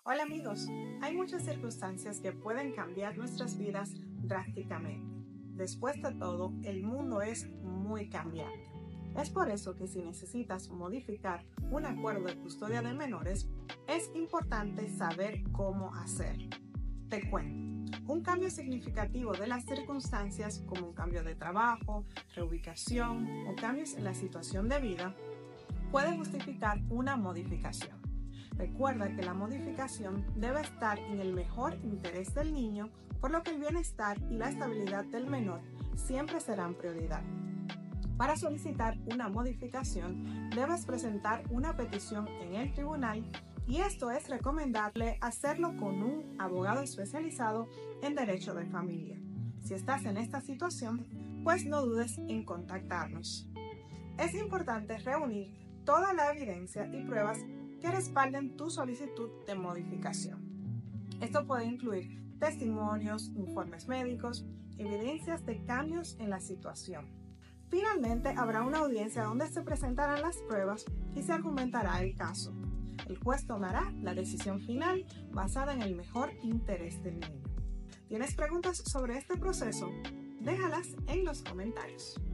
Hola amigos, hay muchas circunstancias que pueden cambiar nuestras vidas drásticamente. Después de todo, el mundo es muy cambiante. Es por eso que si necesitas modificar un acuerdo de custodia de menores, es importante saber cómo hacerlo. Te cuento, un cambio significativo de las circunstancias como un cambio de trabajo, reubicación o cambios en la situación de vida puede justificar una modificación. Recuerda que la modificación debe estar en el mejor interés del niño, por lo que el bienestar y la estabilidad del menor siempre serán prioridad. Para solicitar una modificación, debes presentar una petición en el tribunal y esto es recomendable hacerlo con un abogado especializado en derecho de familia. Si estás en esta situación, pues no dudes en contactarnos. Es importante reunir toda la evidencia y pruebas que respalden tu solicitud de modificación. Esto puede incluir testimonios, informes médicos, evidencias de cambios en la situación. Finalmente, habrá una audiencia donde se presentarán las pruebas y se argumentará el caso. El juez tomará la decisión final basada en el mejor interés del niño. ¿Tienes preguntas sobre este proceso? Déjalas en los comentarios.